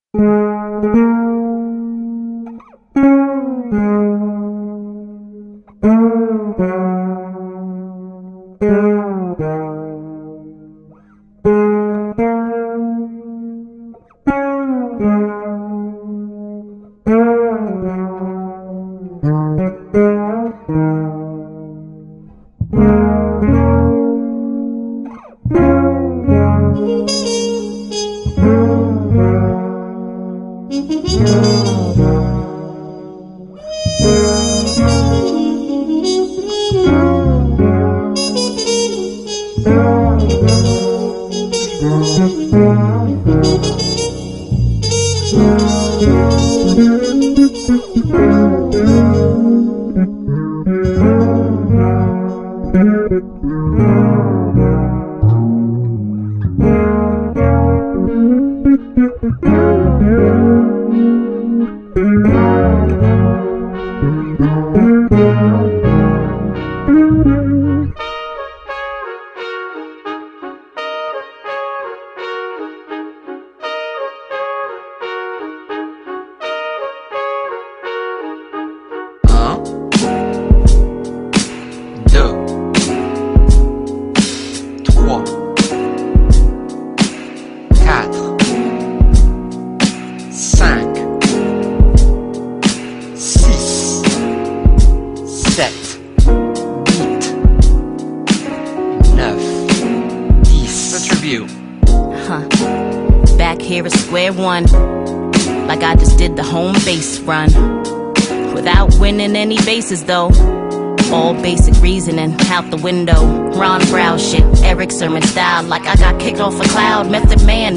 Back here at square one, like I just did the home base run, without winning any bases though. All basic reasoning out the window. Ron Brown shit, Eric Sermon style, like I got kicked off a cloud. Method Man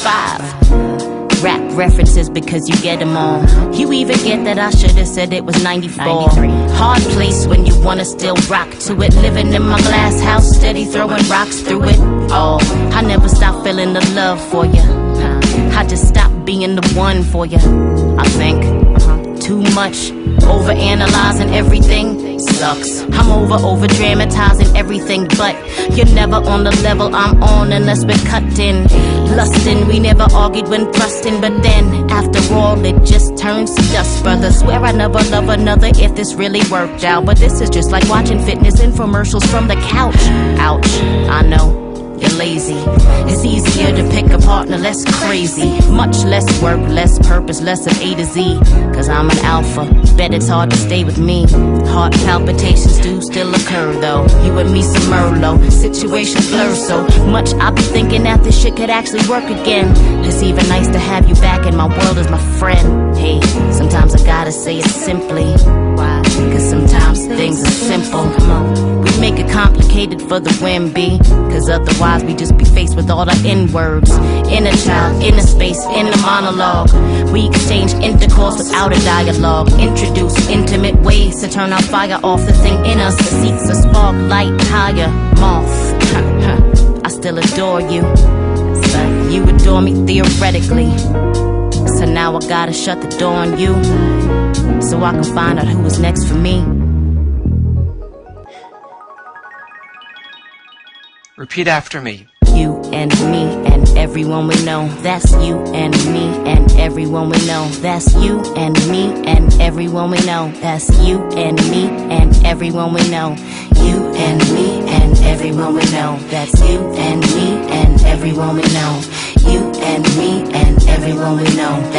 95. Rap references because you get them all. You even get that I should've said it was 94. Hard place when you wanna still rock to it. Living in my glass house, steady throwing rocks through it. Oh, I never stop feeling the love for you. I just stopped being the one for you. I think too much, overanalyzing everything sucks. I'm over dramatizing everything, but you're never on the level I'm on unless we're cutting. Lusting, we never argued when thrusting, but then after all it just turns to dust, brother. Swear I never love another if this really worked out, but this is just like watching fitness infomercials from the couch. Ouch, I know. You're lazy. It's easier to pick a partner less crazy. Much less work, less purpose, less of A to Z. Cause I'm an alpha, bet it's hard to stay with me. Heart palpitations do still occur though. You and me some Merlot, situations blur so much I be thinking that this shit could actually work again. It's even nice to have you back in my world as my friend. Hey, sometimes I gotta say it simply. Why? Cause sometimes things are simple. Come on. We make it complicated for the win, B. Cause otherwise we just be faced with all the N-words. Inner child, inner space, inner monologue. We exchange intercourse without a dialogue. Introduce intimate ways to turn our fire off. The thing in us that seeks a spark, light higher. Moth, I still adore you, but you adore me theoretically. So now I gotta shut the door on you, so I can find out who is next for me. Repeat after me. You and me and everyone we know. That's you and me and everyone we know. That's you and me and everyone we know. That's you and me and everyone we know. You and me and everyone we know. That's you and me and everyone we know. You and me and everyone we know.